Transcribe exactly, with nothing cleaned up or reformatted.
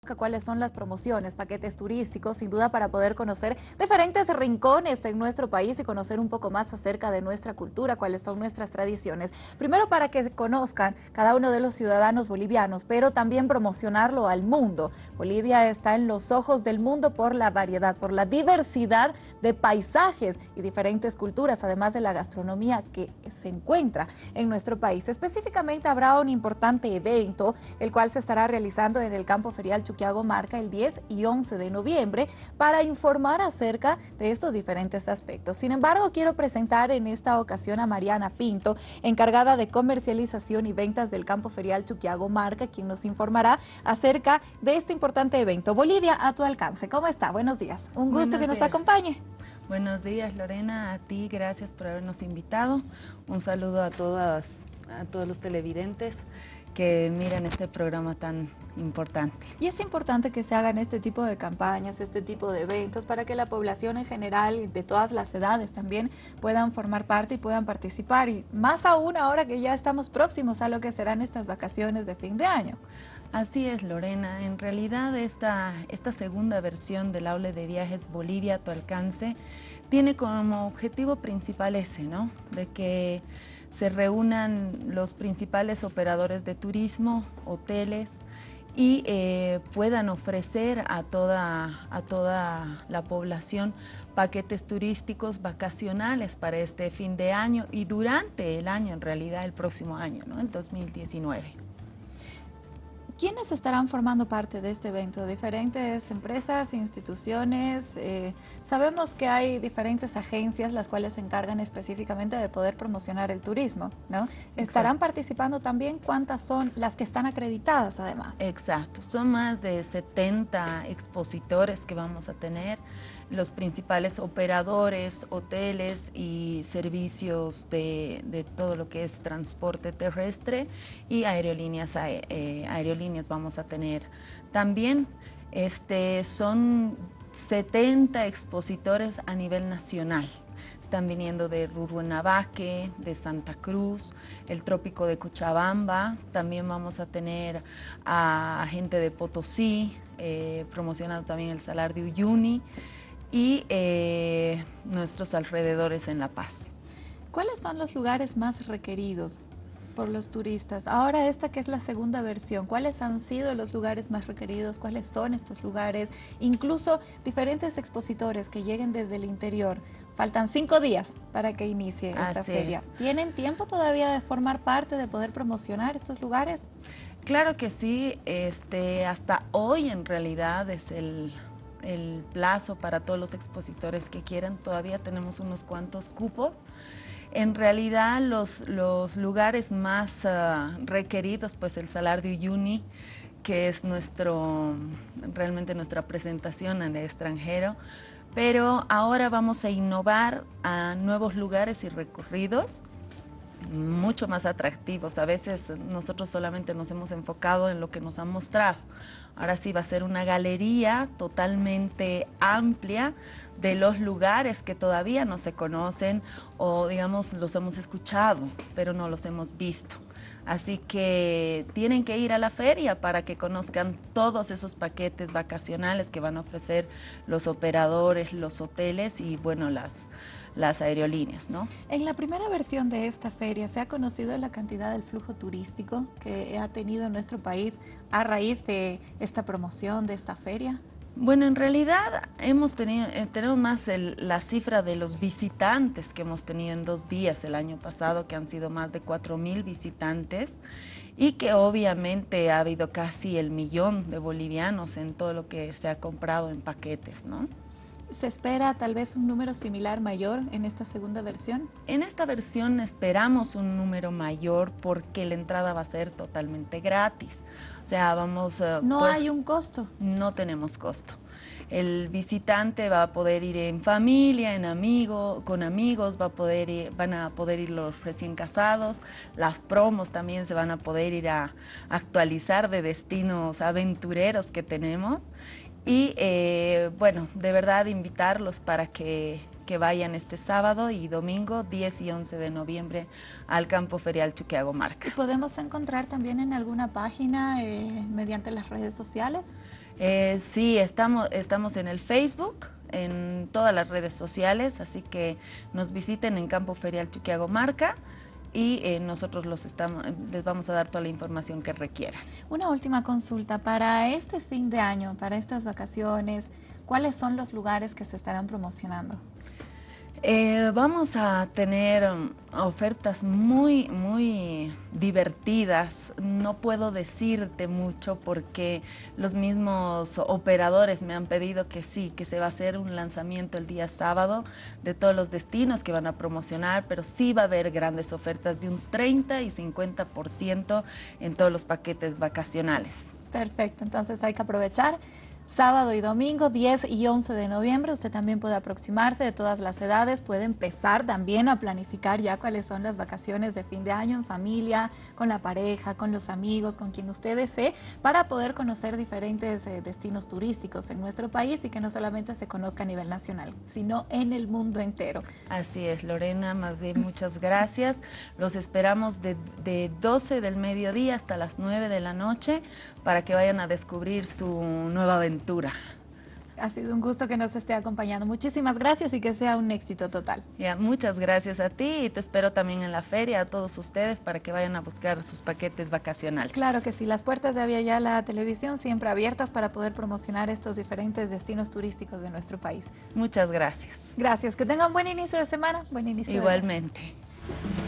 cuáles son las promociones, paquetes turísticos, sin duda para poder conocer diferentes rincones en nuestro país y conocer un poco más acerca de nuestra cultura, cuáles son nuestras tradiciones. Primero para que conozcan cada uno de los ciudadanos bolivianos, pero también promocionarlo al mundo. Bolivia está en los ojos del mundo por la variedad, por la diversidad de paisajes y diferentes culturas, además de la gastronomía que se encuentra en nuestro país. Específicamente habrá un importante evento, el cual se estará realizando en el campo ferial Chuquiago-Marca el diez y once de noviembre para informar acerca de estos diferentes aspectos. Sin embargo, quiero presentar en esta ocasión a Mariana Pinto, encargada de comercialización y ventas del campo ferial Chuquiago-Marca, quien nos informará acerca de este importante evento. Bolivia a tu alcance. ¿Cómo está? Buenos días. Un gusto Buenos que nos días. acompañe. Buenos días, Lorena, a ti, gracias por habernos invitado. Un saludo a todas, a todos los televidentes que miran este programa tan importante. Y es importante que se hagan este tipo de campañas, este tipo de eventos, para que la población en general, de todas las edades también, puedan formar parte y puedan participar. Y más aún ahora que ya estamos próximos a lo que serán estas vacaciones de fin de año. Así es, Lorena. En realidad esta, esta segunda versión del Aula de Viajes Bolivia a tu alcance tiene como objetivo principal ese, ¿no? De que se reúnan los principales operadores de turismo, hoteles, y eh, puedan ofrecer a toda, a toda la población paquetes turísticos vacacionales para este fin de año y durante el año, en realidad el próximo año, ¿no? El dos mil diecinueve. ¿Quiénes estarán formando parte de este evento? ¿Diferentes empresas, instituciones? Eh, sabemos que hay diferentes agencias las cuales se encargan específicamente de poder promocionar el turismo, ¿no? ¿Estarán Exacto. participando también? ¿Cuántas son las que están acreditadas además? Exacto, son más de setenta expositores que vamos a tener, los principales operadores, hoteles y servicios de, de todo lo que es transporte terrestre y aerolíneas, eh, aerolíneas vamos a tener también. Este, son setenta expositores a nivel nacional. Están viniendo de Rurrenabaque, de Santa Cruz, el Trópico de Cochabamba. También vamos a tener a gente de Potosí, eh, promocionando también el Salar de Uyuni y eh, nuestros alrededores en La Paz. ¿Cuáles son los lugares más requeridos por los turistas? Ahora esta que es la segunda versión, ¿cuáles han sido los lugares más requeridos? ¿Cuáles son estos lugares? Incluso diferentes expositores que lleguen desde el interior. Faltan cinco días para que inicie esta Así feria. es. ¿Tienen tiempo todavía de formar parte, de poder promocionar estos lugares? Claro que sí, este, hasta hoy en realidad es el, el plazo para todos los expositores que quieran. Todavía tenemos unos cuantos cupos. En realidad los, los lugares más uh, requeridos, pues el Salar de Uyuni, que es nuestro, realmente nuestra presentación en el extranjero, pero ahora vamos a innovar a nuevos lugares y recorridos mucho más atractivos. A veces nosotros solamente nos hemos enfocado en lo que nos han mostrado. Ahora sí va a ser una galería totalmente amplia de los lugares que todavía no se conocen o digamos los hemos escuchado, pero no los hemos visto. Así que tienen que ir a la feria para que conozcan todos esos paquetes vacacionales que van a ofrecer los operadores, los hoteles y bueno, las, las aerolíneas, ¿no? En la primera versión de esta feria, ¿se ha conocido la cantidad del flujo turístico que ha tenido nuestro país a raíz de esta promoción, de esta feria? Bueno, en realidad hemos tenido, eh, tenemos más el, la cifra de los visitantes que hemos tenido en dos días el año pasado, que han sido más de cuatro mil visitantes y que obviamente ha habido casi el millón de bolivianos en todo lo que se ha comprado en paquetes, ¿no? ¿Se espera tal vez un número similar mayor en esta segunda versión? En esta versión esperamos un número mayor porque la entrada va a ser totalmente gratis. O sea, vamos... Uh, ¿No por... hay un costo? No tenemos costo. El visitante va a poder ir en familia, en amigo, con amigos, va a poder ir, van a poder ir los recién casados. Las promos también se van a poder ir a actualizar de destinos aventureros que tenemos. Y eh, bueno, de verdad invitarlos para que, que vayan este sábado y domingo, diez y once de noviembre, al campo ferial Chuquiago-Marca. ¿Y podemos encontrar también en alguna página eh, mediante las redes sociales? Eh, sí, estamos, estamos en el Facebook, en todas las redes sociales, así que nos visiten en Campo Ferial Chuquiagomarca y eh, nosotros los estamos, les vamos a dar toda la información que requieran. Una última consulta, para este fin de año, para estas vacaciones, ¿cuáles son los lugares que se estarán promocionando? Eh, vamos a tener um, ofertas muy, muy divertidas. No puedo decirte mucho porque los mismos operadores me han pedido que sí, que se va a hacer un lanzamiento el día sábado de todos los destinos que van a promocionar, pero sí va a haber grandes ofertas de un treinta y cincuenta por ciento en todos los paquetes vacacionales. Perfecto, entonces hay que aprovechar. Sábado y domingo, diez y once de noviembre, usted también puede aproximarse de todas las edades, puede empezar también a planificar ya cuáles son las vacaciones de fin de año en familia, con la pareja, con los amigos, con quien usted desee, para poder conocer diferentes eh, destinos turísticos en nuestro país y que no solamente se conozca a nivel nacional, sino en el mundo entero. Así es, Lorena, más bien muchas gracias. Los esperamos de, de doce del mediodía hasta las nueve de la noche para que vayan a descubrir su nueva aventura. Ha sido un gusto que nos esté acompañando. Muchísimas gracias y que sea un éxito total. Ya, muchas gracias a ti y te espero también en la feria, a todos ustedes, para que vayan a buscar sus paquetes vacacionales. Claro que sí, las puertas de Avia Yala Televisión siempre abiertas para poder promocionar estos diferentes destinos turísticos de nuestro país. Muchas gracias. Gracias, que tengan buen inicio de semana, buen inicio Igualmente. de mes.